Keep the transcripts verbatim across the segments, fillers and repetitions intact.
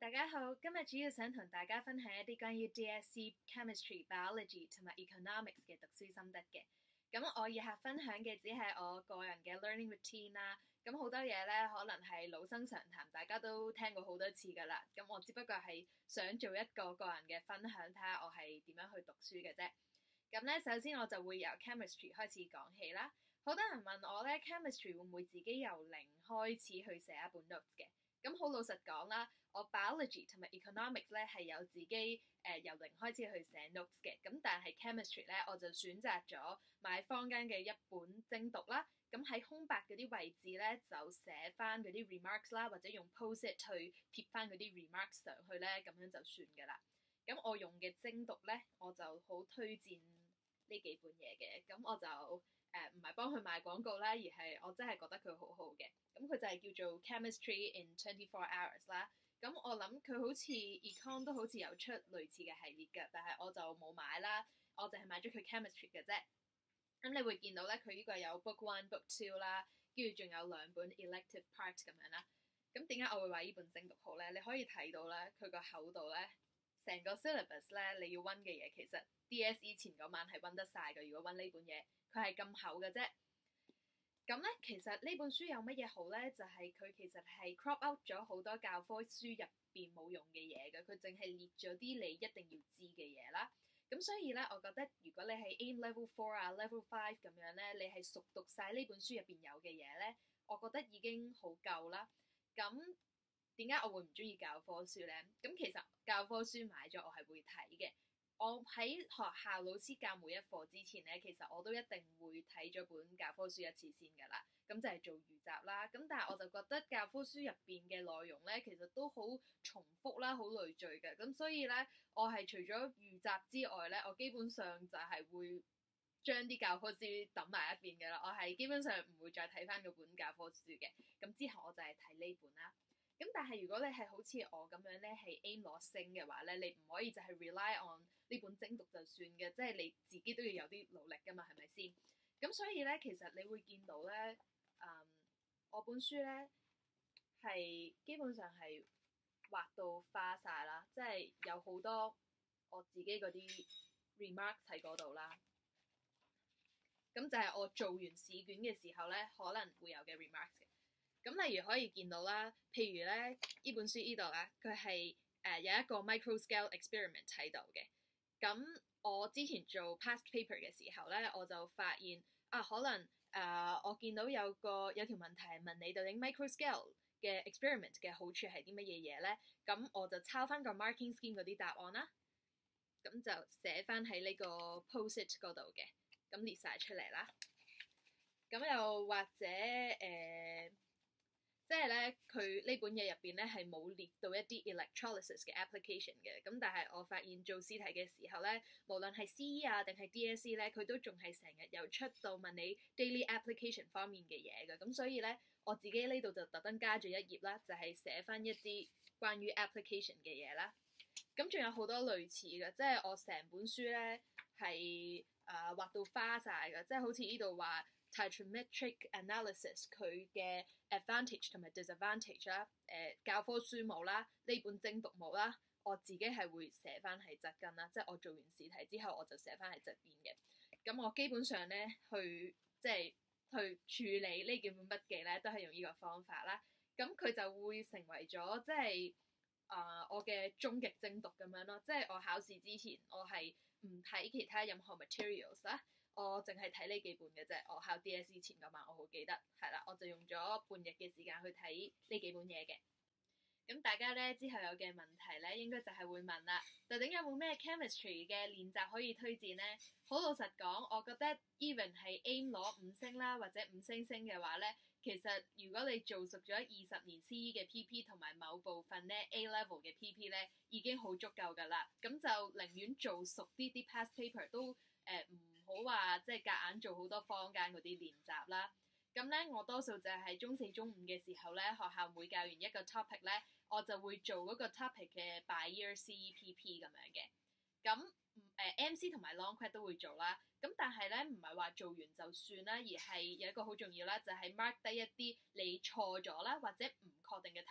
大家好，今日主要想同大家分享一啲關於 D S E Chemistry、Biology 同埋 Economics 嘅讀書心得嘅。咁我以下分享嘅只係我個人嘅 learning routine 啦。咁好多嘢咧，可能係老生常談，大家都聽過好多次噶啦。咁我只不過係想做一個個人嘅分享，睇下我係點樣去讀書嘅啫。咁咧，首先我就會由 chemistry 開始講起啦。好多人問我咧，chemistry 會唔會自己由零開始去寫一本 notes 嘅？咁好老實講啦，我 biology 同埋 economics 咧係有自己誒、呃、由零開始去寫 notes 嘅。咁但係 chemistry 咧，我就選擇咗買坊間嘅一本精讀啦。咁喺空白嗰啲位置咧，就寫翻嗰啲 remarks 啦，或者用 post-it 去貼翻嗰啲 remarks 上去咧，咁樣就算噶啦。咁我用嘅精讀咧，我就好推薦呢幾本嘢嘅。咁我就誒唔係幫佢賣廣告啦，而係我真係覺得佢好好嘅。咁佢就係叫做 Chemistry in twenty-four hours 啦。咁我諗佢好似 Econ 都好似有出類似嘅系列嘅，但係我就冇買啦，我淨係買咗佢 Chemistry 嘅啫。咁你會見到咧，佢呢個有 Book One、Book Two 啦，跟住仲有兩本 Elective Part 咁樣啦。咁點解我會話呢本精讀好咧？你可以睇到咧，佢個厚度咧，成個 syllabus 咧，你要温嘅嘢其實 D S E 前嗰晚係温得晒嘅。如果温呢本嘢，佢係咁厚嘅啫。咁咧，其實呢本書有乜嘢好咧？就係、是、佢其實係 crop out 咗好多教科書入邊冇用嘅嘢嘅，佢淨係列咗啲你一定要知嘅嘢啦。咁所以咧，我覺得如果你係 A I M Level Four 啊、Level Five 咁樣咧，你係熟讀晒呢本書入邊有嘅嘢咧，我覺得已經好夠啦。咁點解我會唔中意教科書咧？咁其實教科書買咗我係會睇嘅。我喺學校老師教每一課之前咧，其實我都一定會睇咗本教科書一次先㗎啦。咁就係做預習啦。咁但係我就覺得教科書入邊嘅內容咧，其實都好重複啦，好累贅嘅。咁所以咧，我係除咗預習之外咧，我基本上就係會將啲教科書抌埋一邊嘅啦。我係基本上唔會再睇翻嗰本教科書嘅。咁之後我就係睇呢本啦。咁但係如果你係好似我咁樣咧，係 aim 攞星嘅話咧，你唔可以就係 rely on 呢本精讀就算嘅，即係你自己都要有啲努力噶嘛，係咪先？咁所以咧，其實你會見到咧，嗯，我本書咧係基本上係畫到花晒啦，即係有好多我自己嗰啲 remarks 喺嗰度啦。咁就係我做完試卷嘅時候咧，可能會有嘅 remarks 嘅。咁例如可以見到啦，譬如咧呢本書呢度咧，佢係誒有一個 micro scale experiment 喺度嘅。咁我之前做 past paper 嘅時候咧，我就發現啊，可能誒、呃、我見到有個有條問題係問你究竟 micro scale 嘅 experiment 嘅好處係啲乜嘢嘢咧？咁我就抄翻個 marking scheme 嗰啲答案啦，咁就寫翻喺呢個 post-it 嗰度嘅，咁列晒出嚟啦。咁又或者誒。呃即係咧，佢呢本嘢入邊咧係冇列到一啲 electrolysis 嘅 application 嘅。咁但係我發現做試題嘅時候咧，無論係 C E 啊定係 D S E 咧，佢都仲係成日有出到問你 daily application 方面嘅嘢嘅。咁所以咧，我自己呢度就特登加咗一頁啦，就係寫翻一啲關於 application 嘅嘢啦。咁仲有好多類似嘅，即係我成本書咧係誒畫到花晒嘅，即係好似呢度話。Trigonometric analysis 佢嘅 advantage 同埋 disadvantage 啦，誒教科書冇啦，呢本精讀冇啦，我自己係會寫翻喺側跟啦，即係我做完試題之後我就寫翻喺側邊嘅。咁我基本上咧去即係去處理呢幾本筆記咧，都係用呢個方法啦。咁佢就會成為咗即係啊、呃、我嘅終極精讀咁樣咯，即係我考試之前我係唔睇其他任何 materials 啦。我淨係睇呢幾本嘅啫，我考 D S E 前嗰晚我好記得，係啦，我就用咗半日嘅時間去睇呢幾本嘢嘅。咁大家咧之後有嘅問題咧，應該就係會問啦，究竟有冇咩 chemistry 嘅練習可以推薦咧？好老實講，我覺得 even 係 A I M 攞五星啦，或者五星星嘅話咧，其實如果你做熟咗二十年 C E 嘅 P P 同埋某部分咧 A level 嘅 P P 咧，已經好足夠噶啦。咁就寧願做熟啲啲 past paper 都誒唔好話即係夾硬做好多坊間嗰啲練習啦。咁咧，我多數就係中四、中五嘅時候咧，學校每教完一個 topic 咧，我就會做嗰個 topic 嘅 by year C E P P 咁樣嘅。咁誒、呃、M C 同埋 long quit 都會做啦。咁但係咧，唔係話做完就算啦，而係有一個好重要啦，就係、是、mark 低一啲你錯咗啦，或者唔確定嘅題目。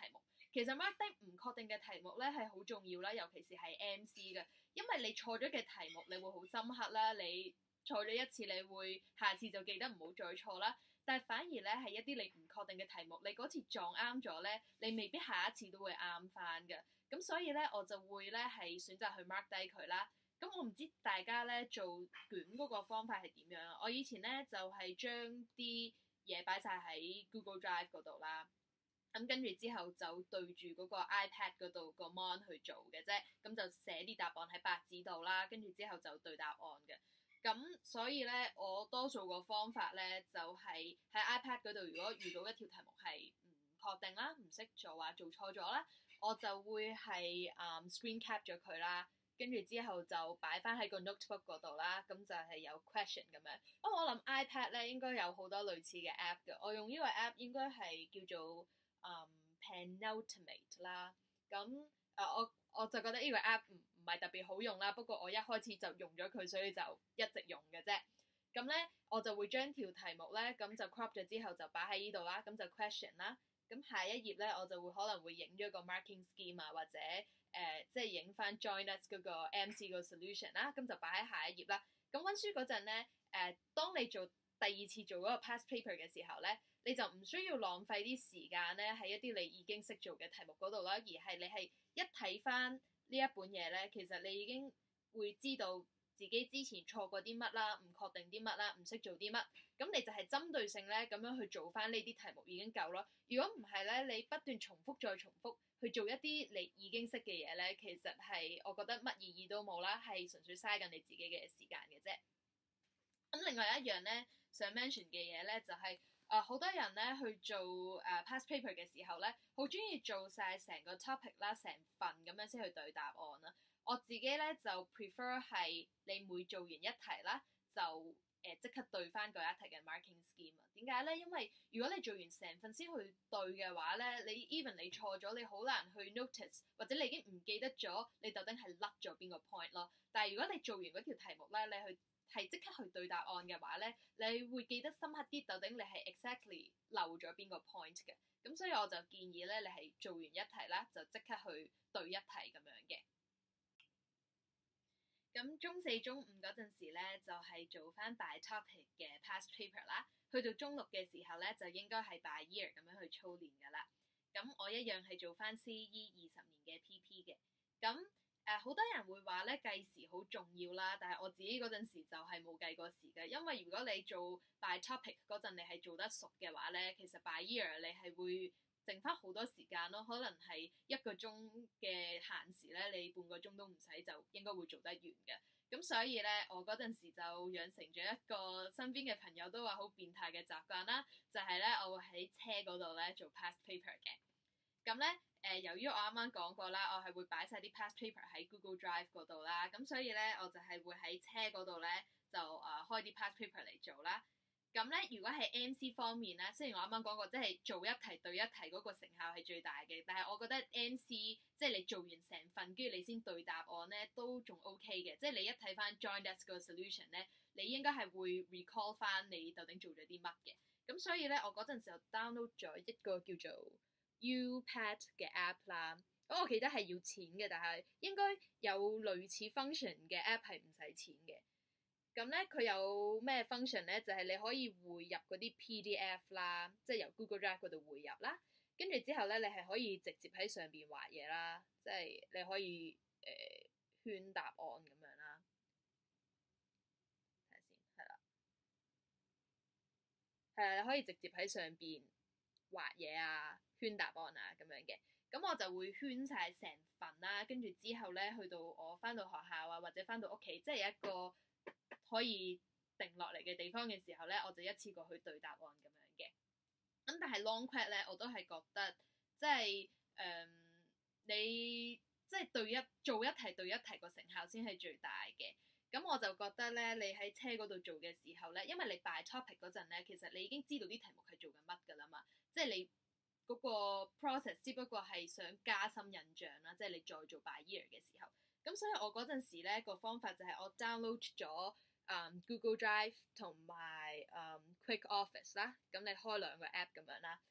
其實 mark 低唔確定嘅題目咧係好重要啦，尤其是係 M C 嘅，因為你錯咗嘅題目你會好深刻啦，你錯咗一次你會下次就記得唔好再錯啦。但係反而咧係一啲你唔確定嘅題目，你嗰次撞啱咗咧，你未必下一次都會啱翻嘅。咁所以咧我就會咧係選擇去 mark 低佢啦。咁我唔知大家咧做卷嗰個方法係點樣啊？我以前咧就係將啲嘢擺晒喺 Google Drive 嗰度啦。咁跟住之後就對住嗰個 iPad 嗰度個 mon 去做嘅啫，咁就寫啲答案喺白紙度啦，跟住之後就對答案嘅。咁所以咧，我多數個方法咧就係喺 iPad 嗰度，如果遇到一條題目係唔確定啦、唔識做啊、做錯咗啦，我就會係誒、um, screen cap 咗佢啦，跟住之後就擺翻喺個 notebook 嗰度啦，咁就係有 question 咁樣。不過我諗 iPad 咧應該有好多類似嘅 app 嘅，我用呢個 app 應該係叫做嗯、um, Penultimate 啦，咁誒、呃、我我就覺得呢個 app 唔唔係特別好用啦，不過我一開始就用咗佢，所以就一直用嘅啫。咁咧我就會將條題目咧咁就 crop 咗之後就擺喺呢度啦，咁就 question 啦。咁下一頁咧我就會可能會影咗個 marking scheme 啊，或者誒、呃、即係影翻 join us 嗰個 M C 個 solution 啦，咁就擺喺下一頁啦。咁溫書嗰陣咧誒，當你做第二次做嗰個 past paper 嘅時候咧，你就唔需要浪費啲時間咧喺一啲你已經識做嘅題目嗰度啦，而係你係一睇翻呢一本嘢咧，其實你已經會知道自己之前錯過啲乜啦，唔確定啲乜啦，唔識做啲乜，咁你就係針對性咧咁樣去做翻呢啲題目已經夠咯。如果唔係咧，你不斷重複再重複去做一啲你已經識嘅嘢咧，其實係我覺得乜意義都冇啦，係純粹嘥緊你自己嘅時間嘅啫。咁另外一樣咧想 mention 嘅嘢咧就係、是。誒好、uh, 多人咧去做誒、uh, past paper 嘅時候咧，好中意做晒成個 topic 啦，成份咁樣先去對答案啦。我自己咧就 prefer 係你每做完一題啦，就誒即、呃、刻對翻嗰一題嘅 marking scheme 啊。點解咧？因為如果你做完成份先去對嘅話咧，你 even 你錯咗，你好難去 notice，或者你已經唔記得咗你究竟係甩咗邊個 point 咯。但係如果你做完嗰條題目咧，你去係即刻去對答案嘅話咧，你會記得深刻啲，究竟你係 exactly 漏咗邊個 point 嘅。咁所以我就建議咧，你係做完一題啦，就即刻去對一題咁樣嘅。咁中四、中五嗰陣時咧，就係、是、做翻 by topic 嘅 past paper 啦。去到中六嘅時候咧，就應該係 by year 咁樣去操練噶啦。咁我一樣係做翻 C E 二十年嘅 P P 嘅。咁誒好、呃、多人會話咧計時好重要啦，但係我自己嗰陣時就係冇計過時嘅，因為如果你做 by topic 嗰陣你係做得熟嘅話咧，其實 by year 你係會剩翻好多時間咯，可能係一個鐘嘅限時咧，你半個鐘都唔使就應該會做得完嘅。咁所以咧，我嗰陣時就養成咗一個身邊嘅朋友都話好變態嘅習慣啦，就係、是、咧我會喺車嗰度咧做 past paper 嘅。咁咧誒，由於我啱啱講過啦，我係會擺晒啲 past paper 喺 Google Drive 嗰度啦，咁所以咧我就係會喺車嗰度咧就誒、呃、開啲 past paper 嚟做啦。咁咧，如果係 M C 方面咧，雖然我啱啱講過，即係做一題對一題嗰個成效係最大嘅，但係我覺得 M C 即係你做完成份，跟住你先對答案咧，都仲 OK 嘅。即係你一睇翻 join us 個 solution 咧，你應該係會 recall 翻你究竟做咗啲乜嘅。咁所以咧，我嗰陣時候 download 咗一個叫做 UPad 嘅 app 啦。咁我記得係要錢嘅，但係應該有類似 function 嘅 app 係唔使錢嘅。咁咧佢有咩 function 咧？就係、是、你可以匯入嗰啲 P D F 啦，即係由 Google Drive 嗰度匯入啦。跟住之後咧，你係可以直接喺上邊畫嘢啦，即係你可以誒、呃、圈答案咁樣啦。睇下先，係啦，係啊，你可以直接喺上邊畫嘢啊，圈答案啊咁樣嘅。咁我就會圈晒成份啦，跟住之後咧，去到我翻到學校啊，或者翻到屋企，即係一個可以定落嚟嘅地方嘅時候咧，我就一次過去對答案咁樣嘅。咁但係 long quest 咧，我都係覺得即係誒、嗯、你即係對一做一題對一題個成效先係最大嘅。咁我就覺得咧，你喺車嗰度做嘅時候咧，因為你 by topic 嗰陣咧，其實你已經知道啲題目係做緊乜㗎啦嘛，即係你嗰個 process 只不過係想加深印象啦，即係你再做 by year 嘅時候。咁所以我嗰陣時咧個方法就係我 download 咗。Um, Google Drive 同埋、um, Quick Office 啦，咁你開兩個 app 咁樣啦。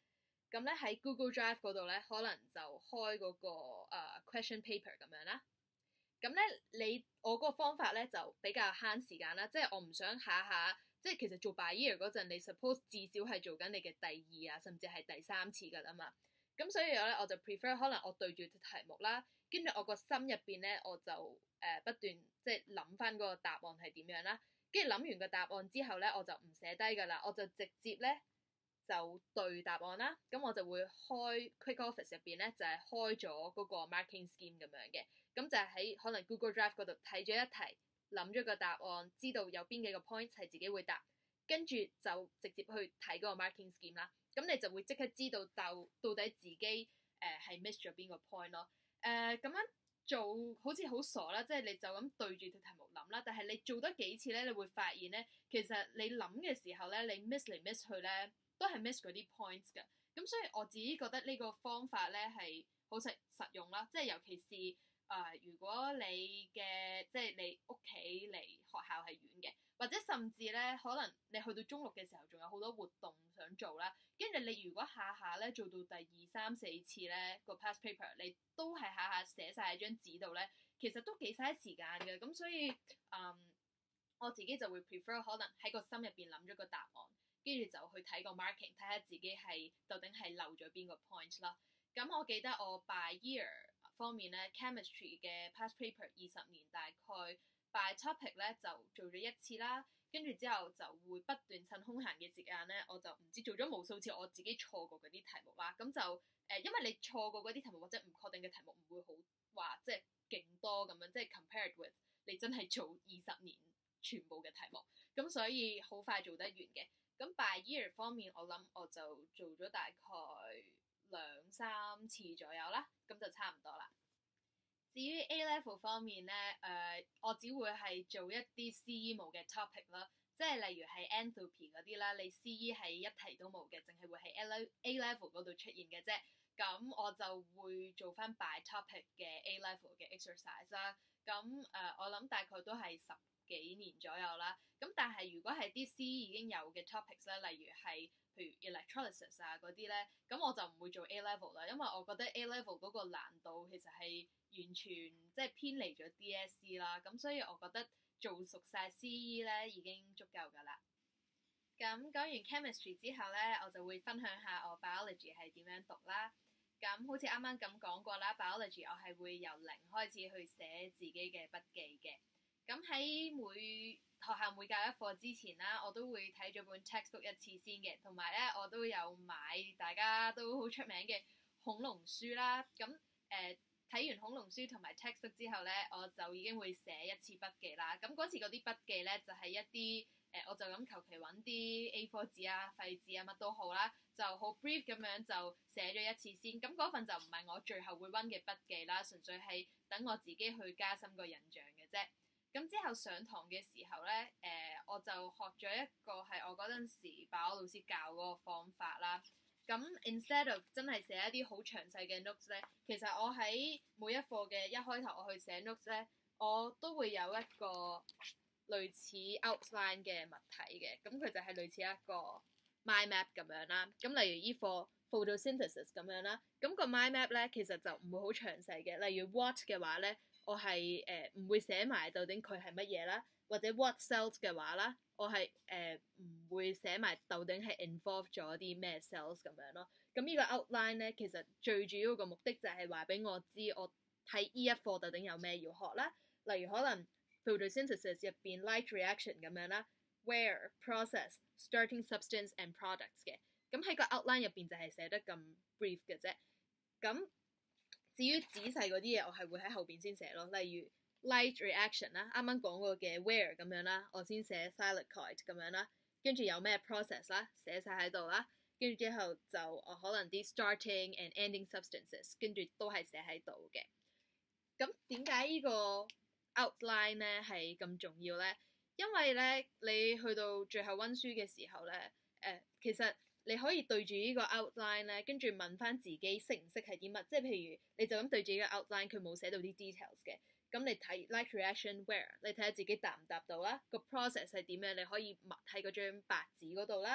咁咧喺 Google Drive 嗰度咧，可能就開嗰、那個、uh, question paper 咁樣啦。咁咧你我嗰個方法咧就比較慳時間啦，即係我唔想下下即係其實做 by year 嗰陣，你 suppose 至少係做緊你嘅第二啊，甚至係第三次㗎啦嘛。咁所以咧我就 prefer 可能我對住題目啦，跟住我個心入邊咧我就誒、呃、不斷即係諗翻嗰個答案係點樣啦。跟住諗完個答案之後咧，我就唔寫低㗎啦，我就直接咧就對答案啦。咁我就會開 Quick Office 入邊咧，就係、是、開咗嗰個 marking scheme 咁樣嘅。咁就係喺可能 Google Drive 嗰度睇咗一題，諗咗個答案，知道有邊幾個 point 係自己會答，跟住就直接去睇嗰個 marking scheme 啦。咁你就會即刻知道到到底自己誒係、呃、miss 咗邊個 point 咯。誒、呃、咁樣做好似好傻啦，即係你就咁對住條題目諗啦。但係你做多幾次咧，你會發現咧，其實你諗嘅時候咧，你 miss 嚟 miss 去咧，都係 miss 嗰啲 points 㗎。咁所以我自己覺得呢個方法咧係好實實用啦，即係尤其是誒、呃，如果你嘅即係你屋企離學校係遠嘅，或者甚至咧可能你去到中六嘅時候，仲有好多活動想做啦。跟住你如果下下咧做到第二三四次咧個 past paper，你都係下下寫晒喺張紙度咧，其實都幾嘥時間嘅。咁所以嗯，我自己就會 prefer 可能喺個心入邊諗咗個答案，跟住就去睇個 marking，睇下自己係究竟係漏咗邊個 point 啦。咁我記得我 by year 方面咧 chemistry 嘅 past paper 二十年大概 by topic 咧就做咗一次啦。跟住之後就會不斷趁空閒嘅時間咧，我就唔知做咗無數次我自己錯過嗰啲題目啦。咁就誒、呃，因為你錯過嗰啲題目或者唔確定嘅題目唔會好話即係勁多咁樣，即係 compared with 你真係做二十年全部嘅題目，咁所以好快做得完嘅。咁 by year 方面，我諗我就做咗大概兩三次左右啦，咁就差唔多啦。至於 A level 方面咧，誒、呃、我只會係做一啲 C E 冇嘅 topic 啦，即係例如係 enthalpy 嗰啲啦，你 C E 係一題都冇嘅，淨係會喺 A level 嗰度出現嘅啫。咁我就會做翻 by topic 嘅 A level 嘅 exercise 啦。咁誒、呃，我諗大概都係十幾年左右啦。咁但係如果係啲 C E 已經有嘅 topics 咧，例如係譬如 electrolysis 啊嗰啲咧，咁我就唔會做 A level 啦，因為我覺得 A level 嗰個難度其實係完全即係偏離咗 D S E 啦。咁所以我覺得做熟晒 C E 咧已經足夠㗎啦。咁講完 chemistry 之後咧，我就會分享下我 biology 係點樣讀啦。咁好似啱啱咁講過啦 biology 我係會由零開始去寫自己嘅筆記嘅。咁喺每學校每教一課之前啦，我都會睇咗本 textbook 一次先嘅，同埋咧我都有買大家都好出名嘅恐龍書啦。咁誒睇完恐龍書同埋 textbook 之後咧，我就已經會寫一次筆記啦。咁嗰次嗰啲筆記咧就係、是、一啲誒、呃，我就咁求其揾啲 A 四 紙啊、廢紙啊乜都好啦，就好 brief 咁樣就寫咗一次先。咁嗰份就唔係我最後會溫嘅筆記啦，純粹係等我自己去加深個印象嘅啫。咁之後上堂嘅時候咧，誒、呃、我就學咗一個係我嗰陣時把我老師教嗰個方法啦。咁 instead of 真係寫一啲好詳細嘅 notes 咧，其實我喺每一課嘅一開頭我去寫 notes 咧，我都會有一個類似 outline 嘅物體嘅。咁佢就係類似一個 mind map 咁樣啦。咁例如依課 photosynthesis 咁樣啦，咁個 mind map 咧其實就唔會好詳細嘅。例如 what 嘅話咧，我係誒唔會寫埋究竟佢係乜嘢啦，或者 what cells 嘅話啦，我係誒唔會寫埋究竟係 involve 咗啲咩 cells 咁樣咯。咁呢個 outline 咧，其實最主要個目的就係話俾我知，我睇呢一課究竟有咩要學啦。例如可能 photosynthesis 入邊 light reaction 咁樣啦 ，where process starting substance and products 嘅。咁喺個 outline 入邊就係寫得咁 brief 嘅啫。咁至於仔細嗰啲嘢，我係會喺後邊先寫咯。例如 light reaction 啦，啱啱講過嘅 where 咁樣啦，我先寫 thylakoid 咁樣啦。跟住有咩 process 啦，寫晒喺度啦。跟住之後就我可能啲 starting and ending substances，跟住都係寫喺度嘅。咁點解呢個 outline 咧係咁重要咧？因為咧你去到最後溫書嘅時候咧，誒、呃、其實你可以對住呢個 outline 咧，跟住問翻自己識唔識係啲乜，即係譬如你就咁對住呢個 outline，佢冇寫到啲 details 嘅，咁你睇 light reaction where，你睇下自己答唔答到啦，個 process 係點樣，你可以默喺嗰張白紙嗰度啦，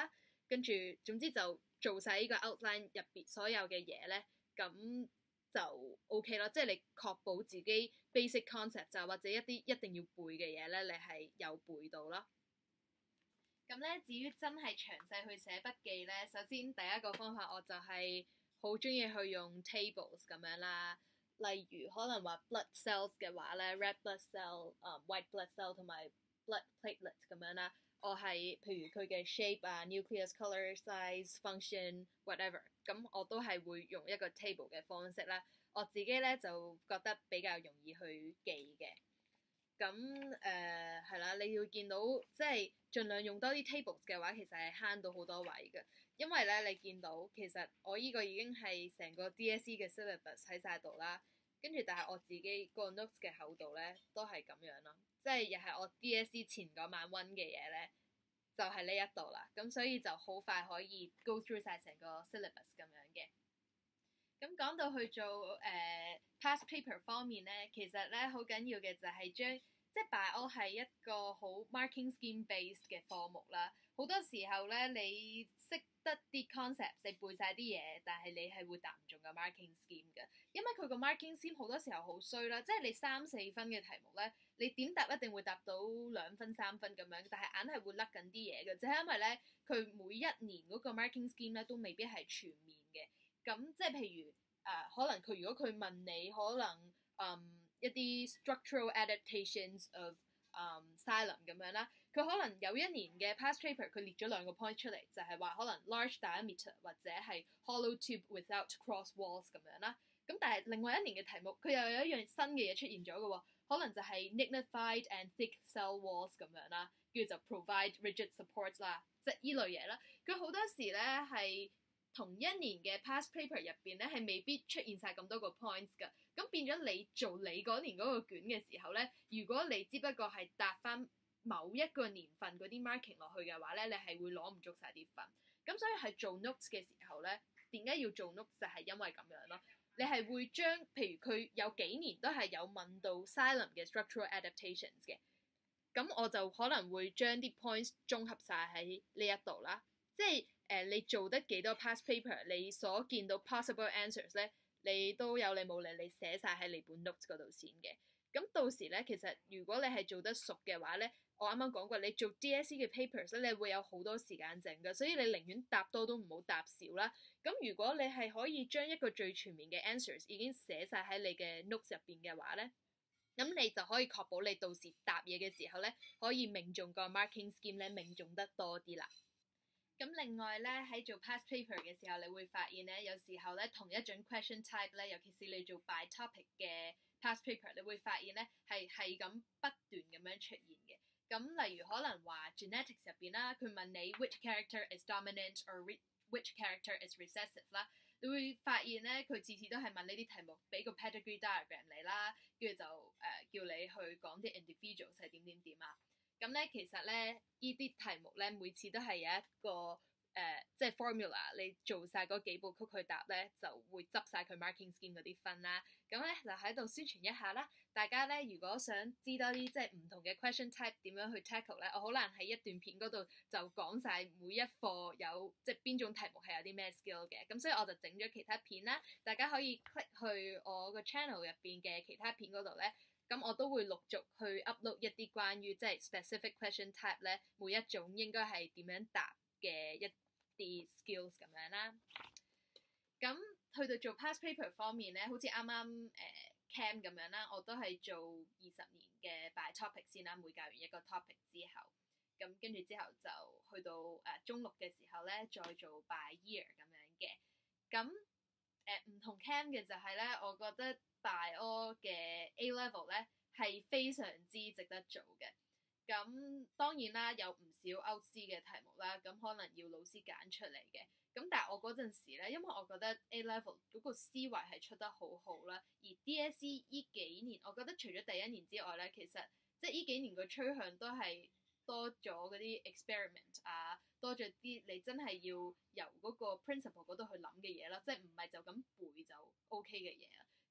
跟住總之就做晒呢個 outline 入邊所有嘅嘢咧，咁就 OK 咯。即係你確保自己 basic concept 就或者一啲一定要背嘅嘢咧，你係有背到咯。咁咧，至於真係詳細去寫筆記咧，首先第一個方法我就係好中意去用 tables 咁樣啦。例如可能話 blood cells 嘅話咧 ，red blood cell、um, white blood cell 同埋 blood platelet 咁樣啦。我係譬如佢嘅 shape 啊、nucleus color size function whatever， 咁我都係會用一個 table 嘅方式啦。我自己咧就覺得比較容易去記嘅。咁誒係啦，你要見到即係盡量用多啲 tables 嘅話，其實係慳到好多位嘅。因為咧，你見到其實我依個已經係成個 D S E 嘅 syllabus 喺晒度啦，跟住但係我自己個 notes 嘅厚度咧都係咁樣咯，即係又係我 D S E 前嗰晚温嘅嘢咧，就係、是、呢一度啦。咁所以就好快可以 go through 晒成個 syllabus 咁樣嘅。咁講到去做誒、呃、past paper 方面咧，其實咧好緊要嘅就係將即係 bio 係一個好 marking scheme based 嘅科目啦。好多時候咧，你識得啲 concept， 你背晒啲嘢，但係你係會答唔中個 marking scheme 嘅，因為佢個 marking scheme 好多時候好衰啦。即係你三四分嘅題目咧，你點答一定會答到兩分三分咁樣，但係硬係會甩緊啲嘢嘅，就係因為咧佢每一年嗰個 marking scheme 咧都未必係全面嘅。咁即係譬如誒、呃，可能佢如果佢問你可能嗯一啲 structural adaptations of 嗯 xylem 咁樣啦，佢可能有一年嘅 past paper 佢列咗兩個 point 出嚟，就係、是、話可能 large diameter 或者係 hollow tube without cross walls 咁樣啦。咁但係另外一年嘅題目佢又有一樣新嘅嘢出現咗嘅喎，可能就係 lignified and thick cell walls 咁樣啦，跟住就 provide rigid supports 啦，即係依類嘢啦。佢好多時咧係同一年嘅 past paper 入邊咧係未必出現晒咁多個 points 㗎，咁變咗你做你嗰年嗰個卷嘅時候咧，如果你只不過係答翻某一個年份嗰啲 marking 落去嘅話咧，你係會攞唔足晒啲分。咁所以係做 notes 嘅時候咧，點解要做 notes 就係因為咁樣咯。你係會將譬如佢有幾年都係有問到 xylem 嘅 structural adaptations 嘅，咁我就可能會將啲 points 綜合晒喺呢一度啦。即係誒、呃，你做得幾多 past paper，你所見到 possible answers 咧，你都有理冇理，你寫晒喺你本 notes 嗰度先嘅。咁到時咧，其實如果你係做得熟嘅話咧，我啱啱講過，你做 D S E 嘅 papers 咧，你會有好多時間剩㗎，所以你寧願答多都唔好答少啦。咁如果你係可以將一個最全面嘅 answers 已經寫晒喺你嘅 notes 入邊嘅話咧，咁你就可以確保你到時答嘢嘅時候咧，可以命中個 marking scheme 咧，命中得多啲啦。咁另外咧，喺做 past paper 嘅時候，你會發現咧，有時候咧同一種 question type 咧，尤其是你做 by topic 嘅 past paper，你會發現咧係係咁不斷咁樣出現嘅。咁例如可能話 genetics 入邊啦，佢問你 which character is dominant or which character is recessive 啦，你會發現咧佢次次都係問呢啲題目，俾個 pedigree diagram 你啦，跟住就誒、呃、叫你去講啲 individuals 係點點點啊。咁咧，其實咧，呢啲題目咧，每次都係有一個誒、呃，即係 formula，你做晒嗰幾部曲去答咧，就會執晒佢 marking scheme 嗰啲分啦。咁咧就喺度宣傳一下啦。大家咧，如果想知多啲即係唔同嘅 question type 點樣去 tackle 咧，我好難喺一段片嗰度就講晒每一課有即係邊種題目係有啲咩 skill 嘅。咁所以我就整咗其他片啦，大家可以 click 去我個 channel 入邊嘅其他片嗰度咧。咁我都會陸續去 upload 一啲關於即係 specific question type 咧，每一種應該係點樣答嘅一啲 skills 咁樣啦。咁去到做 past paper 方面咧，好似啱啱誒 cam 咁樣啦，我都係做二十年嘅 by topic 先啦，每教完一個 topic 之後，咁跟住之後就去到誒、呃、中六嘅時候咧，再做 by year 咁樣嘅。咁誒唔同 cam 嘅就係咧，我覺得 bio 嘅 A level 咧係非常之值得做嘅。咁當然啦，有唔少 out-C 嘅題目啦，咁可能要老師揀出嚟嘅。咁但係我嗰陣時咧，因為我覺得 A level 嗰個思維係出得好好啦，而 D S E 依幾年，我覺得除咗第一年之外咧，其實即係依幾年個趨向都係多咗嗰啲 experiment 啊，多咗啲你真係要由嗰個 principle 嗰度去諗嘅嘢啦，即係唔係就咁背就 OK 嘅嘢啦。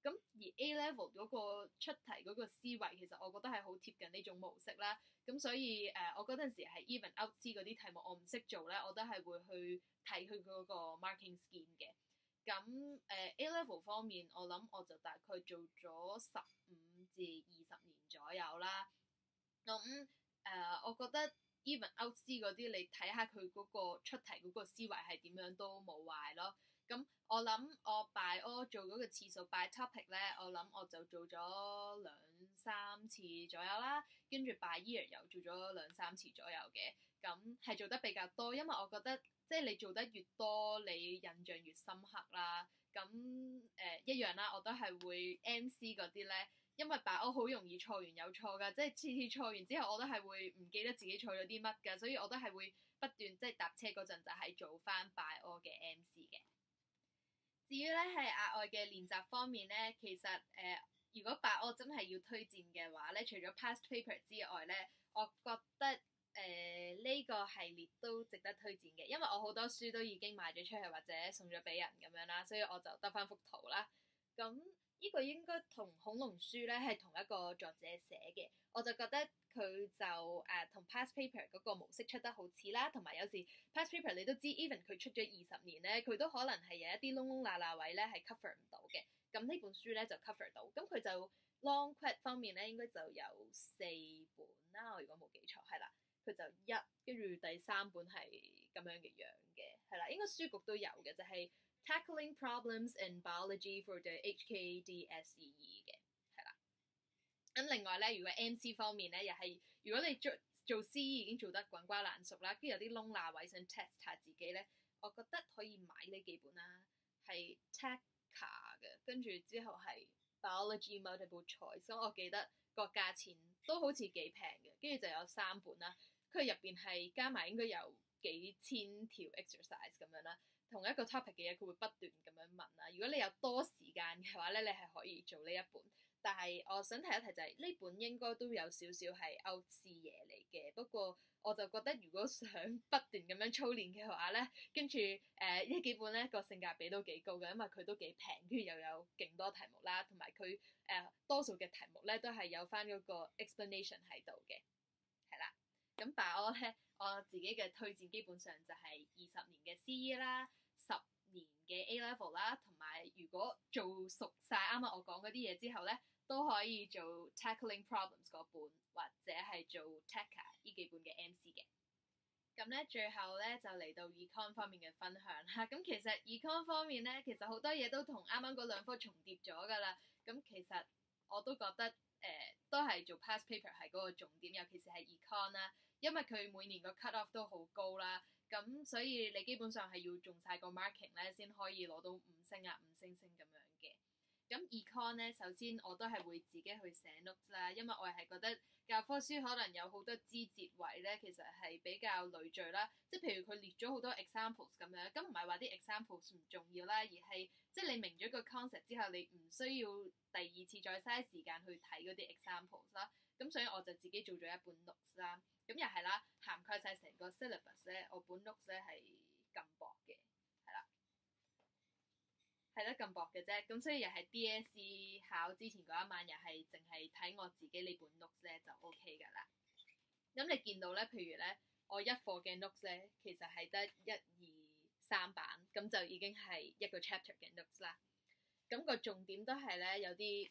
咁而 A level 嗰個出題嗰個思維，其實我覺得係好貼近呢種模式啦。咁所以誒、呃，我嗰陣時係 even out 知嗰啲題目我唔識做咧，我都係會去睇佢嗰個 marking scheme 嘅。咁誒、呃、A level 方面，我諗我就大概做咗十五至二十年左右啦。咁誒、呃，我覺得 even out 知嗰啲，你睇下佢嗰個出題嗰個思維係點樣都冇壞咯。咁我諗我 bio 做嗰個次數 by topic 咧，我諗我就做咗兩三次左右啦，跟住 by year 又做咗兩三次左右嘅，咁係做得比較多，因為我覺得即係你做得越多，你印象越深刻啦。咁誒、呃、一樣啦，我都係會 M C 嗰啲咧，因為 bio 好容易錯完有錯㗎，即係次次錯完之後我都係會唔記得自己錯咗啲乜㗎，所以我都係會不斷即係搭車嗰陣就係做翻 bio 嘅 M C 嘅。至於咧係額外嘅練習方面咧，其實誒、呃，如果 bio 真係要推薦嘅話咧，除咗 past paper 之外咧，我覺得誒呢、呃呢個系列都值得推薦嘅，因為我好多書都已經賣咗出去或者送咗俾人咁樣啦，所以我就得翻幅圖啦。咁呢個應該同恐龍書咧係同一個作者寫嘅，我就覺得佢就誒同、呃、past paper 嗰個模式出得好似啦，同埋有，有時 past paper 你都知 even 佢出咗二十年咧，佢都可能係有一啲窿窿罅罅位咧係 cover 唔到嘅。咁呢本書咧就 cover 到，咁佢就 long quote 方面咧應該就有四本啦，我如果冇記錯係啦，佢就一跟住第三本係咁樣嘅樣嘅，係啦，應該書局都有嘅，就係、是。Tackling Problems in Biology for the H K D S E E 嘅，係啦。咁另外咧，如果 M C 方面咧，又係如果你做做 C E 已經做得滾瓜爛熟啦，跟住有啲窿罅位想 test 下自己咧，我覺得可以買呢幾本啦，係 Tacka 嘅，跟住之後係 Biology Multiple Choice，咁我記得個價錢都好似幾平嘅，跟住就有三本啦，佢入邊係加埋應該有幾千條 exercise 咁樣啦。同一個 topic 嘅嘢，佢會不斷咁樣問啦。如果你有多時間嘅話咧，你係可以做呢一本。但係我想提一提就係、是、呢本應該都有少少係 out 視嘢嚟嘅。不過我就覺得如果想不斷咁樣操練嘅話咧，跟住誒呢幾本咧個性價比都幾高嘅，因為佢都幾平，跟住又有勁多題目啦，同埋佢誒多數嘅題目咧都係有翻嗰個 explanation 喺度嘅，係啦。咁但係我咧我自己嘅推薦基本上就係二十年嘅 C E 啦。十年嘅 A level 啦，同埋如果做熟晒啱啱我講嗰啲嘢之後咧，都可以做 Tackling Problems 嗰本，或者係做 Tacka 呢幾本嘅 M C 嘅。咁咧最後咧就嚟到 Econ 方面嘅分享啦。咁其實 Econ 方面咧，其實好多嘢都同啱啱嗰兩科重疊咗㗎啦。咁其實我都覺得誒、呃、都係做 past paper 係嗰個重點，尤其是係 Econ 啦，因為佢每年個 cut off 都好高啦。咁所以你基本上係要中晒個 marking 咧，先可以攞到五星啊、五星星咁樣嘅。咁 econ 咧，首先我都係會自己去寫 notes 啦，因為我係覺得教科書可能有好多枝節位咧，其實係比較累贅啦。即係譬如佢列咗好多 examples 咁樣，咁唔係話啲 examples 唔重要啦，而係即係你明咗個 concept 之後，你唔需要第二次再嘥時間去睇嗰啲 examples 啦。咁所以我就自己做咗一本 notes 啦。咁又係啦，涵蓋晒成個 syllabus 咧，我本 notes 咧係咁薄嘅，係啦，係得咁薄嘅啫。咁所以又係 D S E 考之前嗰一晚，又係淨係睇我自己呢本 notes 咧就 OK 㗎啦。咁你見到咧，譬如咧，我一課嘅 notes 咧，其實係得一二三版，咁就已經係一個 chapter 嘅 notes 啦。咁個重點都係咧有啲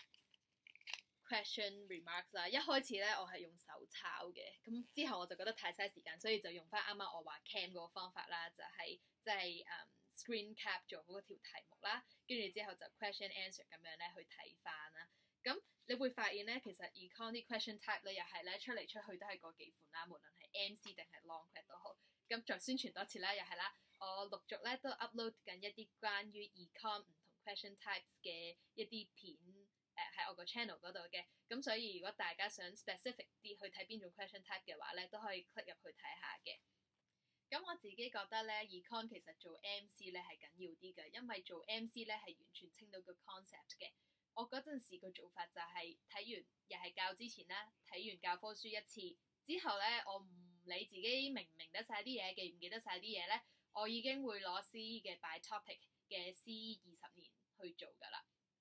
question remarks 啦，一開始咧我係用手抄嘅，咁之後我就覺得太嘥時間，所以就用翻啱啱我話 cam 嗰個方法啦，就係即係誒 screen cap 做好嗰條題目啦，跟住之後就 question answer 咁樣咧去睇翻啦。咁你會發現咧，其實 econ 啲 question type 咧又係咧出嚟出去都係嗰幾款啦，無論係 M C 定係 long quest 都好。咁再宣傳多次啦，又係啦，我陸續咧都 upload 緊一啲關於 econ 唔同 question types 嘅一啲片。誒喺、呃、我個 channel 嗰度嘅，咁所以如果大家想 specific 啲去睇邊種 question type 嘅話咧，都可以 click 入去睇下嘅。咁我自己覺得咧 econ 其實做 M C 咧係緊要啲嘅，因為做 M C 咧係完全清到個 concept 嘅。我嗰陣時個做法就係睇完又係教之前啦，睇完教科書一次之後咧，我唔理自己明唔明得晒啲嘢，記唔記得晒啲嘢咧，我已經會攞 C E 嘅 by topic 嘅 C E 二十年去做㗎啦。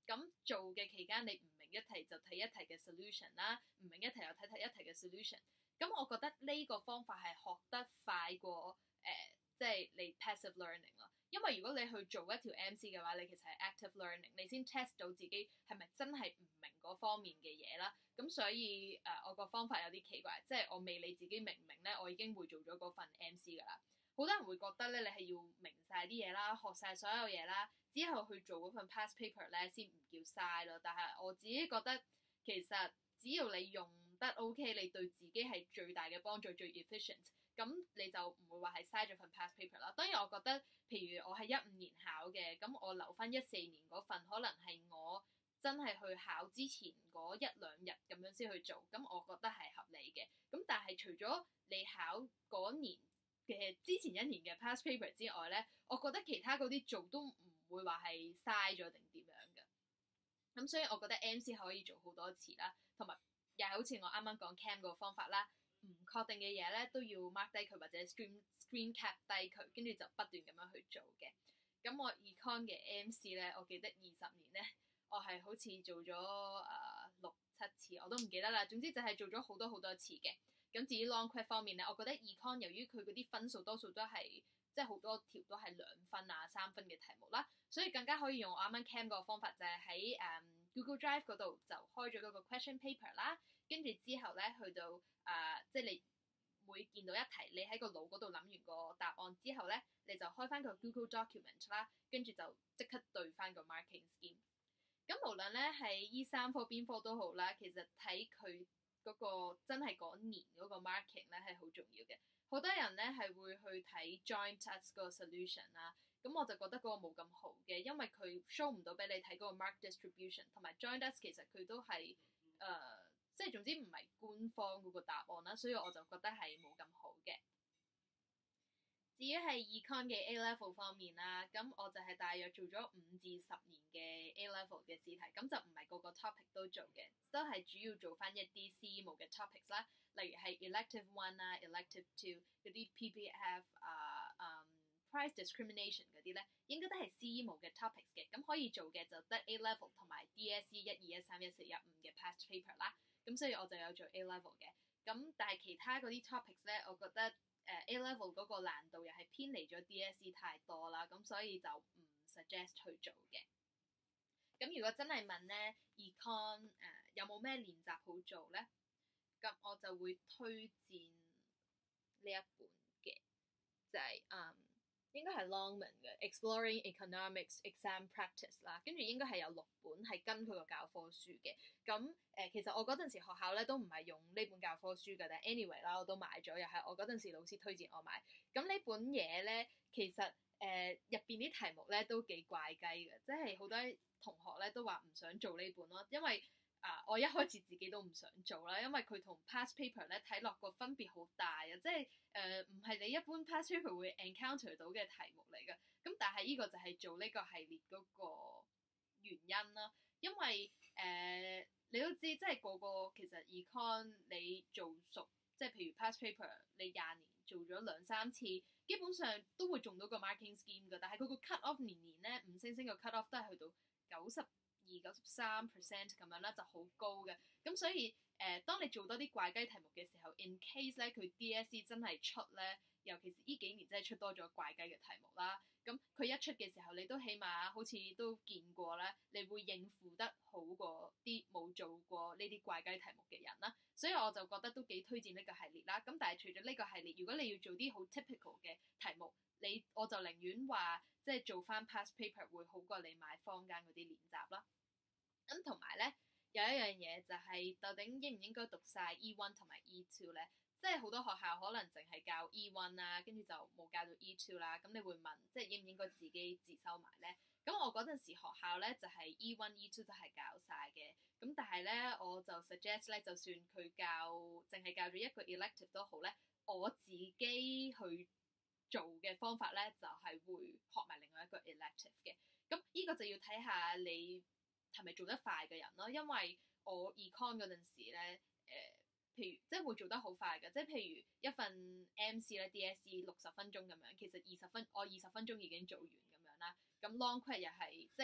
咁做嘅期間，你唔明一題就睇一題嘅 solution 啦，唔明一題又睇睇一題嘅 solution。咁我覺得呢個方法係學得快過誒，即係你 passive learning 咯。因為如果你去做一條 M C 嘅話，你其實係 active learning，你先 test 到自己係咪真係唔明嗰方面嘅嘢啦。咁所以誒、呃，我個方法有啲奇怪，即係我未理自己明唔明咧，我已經會做咗嗰份 M C 噶啦。好多人會覺得咧，你係要明晒啲嘢啦，學晒所有嘢啦，之後去做嗰份 past paper 咧，先唔叫嘥咯。但係我自己覺得，其實只要你用得 OK，你對自己係最大嘅幫助，最 efficient， 咁你就唔會話係嘥咗份 past paper 啦。當然我覺得，譬如我係一五年考嘅，咁我留翻一四年嗰份，可能係我真係去考之前嗰一兩日咁樣先去做，咁我覺得係合理嘅。咁但係除咗你考嗰年嘅之前一年嘅 past paper 之外咧，我覺得其他嗰啲做都唔會話係嘥咗定點樣嘅。咁所以我覺得 M C 可以做好多次啦，同埋又係好似我啱啱講 cam 個方法啦，唔確定嘅嘢咧都要 mark 低佢或者 screen screen cap 低佢，跟住就不斷咁樣去做嘅。咁我 econ 嘅 M C 咧，我記得二十年咧，我係好似做咗誒、呃、六七次，我都唔記得啦。總之就係做咗好多好多次嘅。咁至於 long quest 方面咧，我覺得 econ 由於佢嗰啲分數多數都係即係好多條都係兩分啊三分嘅題目啦，所以更加可以用我啱啱 cam 嗰個方法，就係喺誒 Google Drive 嗰度就開咗嗰個 question paper 啦，跟住之後咧去到誒、呃、即係你每見到一題，你喺個腦嗰度諗完個答案之後咧，你就開翻個 Google Document 啦，跟住就即刻對翻個 marking scheme。咁無論咧係依三科邊科都好啦，其實睇佢嗰個真係嗰年嗰個 marking 咧係好重要嘅。好多人咧係會去睇 joint test 嗰個 solution 啦，咁我就覺得嗰個冇咁好嘅，因為佢 show 唔到俾你睇嗰個 mark distribution，同埋 joint test 其實佢都係誒、呃，即係總之唔係官方嗰個答案啦，所以我就覺得係冇咁好嘅。至於係 econ 嘅 A level 方面啦，咁我就係大約做咗五至十年嘅 A level 嘅試題，咁就唔係個個 topic 都做嘅，都係主要做翻一啲 C E M O 嘅 topics 啦，例如係 elective one 啊、elective two 嗰啲 P P F 啊、嗯、price discrimination 嗰啲咧，應該都係 C E M O 嘅 topics 嘅，咁可以做嘅就得 A level 同埋 D S E 一二一三一四一五嘅 past paper 啦，咁所以我就有做 A level 嘅，咁但係其他嗰啲 topics 咧，我覺得誒、uh, A level 嗰個難度又係偏離咗 D S E 太多啦，咁所以就唔 suggest 去做嘅。咁如果真係問咧 econ 誒、uh, 有冇咩練習好做咧？咁我就會推薦呢一本嘅，就係、是、嗯應該係 Longman 嘅 Exploring Economics Exam Practice 啦，跟住應該係有六本係跟佢個教科書嘅。咁誒、呃、其實我嗰陣時學校咧都唔係用呢本教科書嘅，但係 anyway 啦，我都買咗，又係我嗰陣時老師推薦我買。咁呢本嘢咧，其實誒入邊啲題目咧都幾怪雞嘅，即係好多同學咧都話唔想做呢本咯，因為啊，uh, 我一開始自己都唔想做啦，因為佢同 past paper 咧睇落個分別好大啊，即係誒唔係你一般 past paper 會 encounter 到嘅題目嚟㗎。咁但係呢個就係做呢個系列嗰個原因啦，因為誒、呃、你都知，即係個個其實 econ 你做熟，即係譬如 past paper 你廿年做咗兩三次，基本上都會中到個 marking scheme 㗎。但係佢個 cut off 年年咧五星星個 cut off 都係去到九十二九十三 percent 咁樣啦，就好高嘅。咁所以誒、呃，當你做多啲怪雞題目嘅時候 ，in case 咧佢 D S E 真係出咧，尤其是呢幾年真係出多咗怪雞嘅題目啦。咁佢一出嘅時候，你都起碼好似都見過咧，你會應付得好過啲冇做過呢啲怪雞題目嘅人啦。所以我就覺得都幾推薦呢個系列啦。咁但係除咗呢個系列，如果你要做啲好 typical 嘅題目，你我就寧願話即係做翻 past paper 會好過你買坊間嗰啲練習啦。咁同埋咧有一樣嘢就係、是、究竟應唔應該讀晒 E one 同埋 E two 咧？即係好多學校可能淨係教 E one 啦，跟住就冇教到 E two 啦。咁你會問，即係應唔應該自己自修埋咧？咁我嗰陣時學校咧就係、是、E one E two 都係教晒嘅。咁但係咧我就 suggest 咧，就算佢教淨係教咗一個 elective 都好咧，我自己去做嘅方法咧就係、是、會學埋另外一個 elective 嘅。咁呢個就要睇下你係咪做得快嘅人咯？因為我 econ 嗰陣時咧，誒、呃，譬如即係會做得好快嘅，即係譬如一份 M C 咧 D S E 六十分鐘咁樣，其實二十分我二十分鐘已經做完咁樣啦。咁 long quest 又係即係，總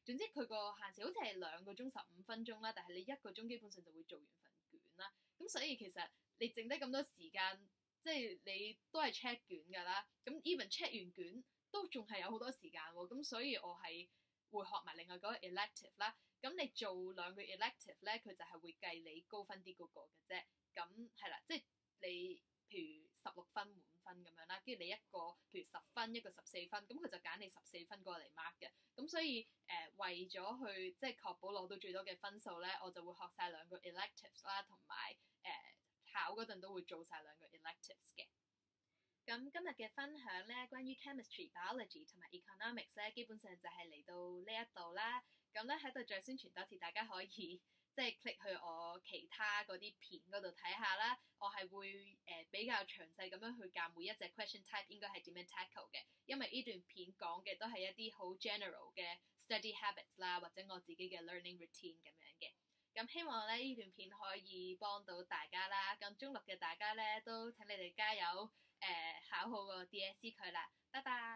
總之佢個限時好似係兩個鐘十五分鐘啦，但係你一個鐘基本上就會做完份卷啦。咁所以其實你剩低咁多時間，即係你都係 check 卷㗎啦。咁 even check 完卷都仲係有好多時間喎。咁所以我係會學埋另外嗰個 elective 啦。咁你做兩個 elective 咧，佢就係會計你高分啲嗰個嘅啫。咁係啦，即係你譬如十六分滿分咁樣啦，跟住你一個譬如十分，一個十四分，咁佢就揀你十四分過嚟 mark 嘅。咁所以誒、呃、為咗去即係確保攞到最多嘅分數咧，我就會學晒兩個 electives 啦，同埋誒考嗰陣都會做晒兩個 electives 嘅。咁今日嘅分享咧，關於 chemistry、biology 同埋 economics 咧，基本上就係嚟到呢一度啦。咁咧喺度再宣傳多次，大家可以即係 click 去我其他嗰啲片嗰度睇下啦。我係會誒、呃、比較詳細咁樣去教每一隻 question type 應該係點樣 tackle 嘅，因為呢段片講嘅都係一啲好 general 嘅 study habits 啦，或者我自己嘅 learning routine 咁樣嘅。咁希望咧呢段片可以幫到大家啦。咁中六嘅大家咧都請你哋加油，誒、呃、考好個 D S E 佢啦。拜拜。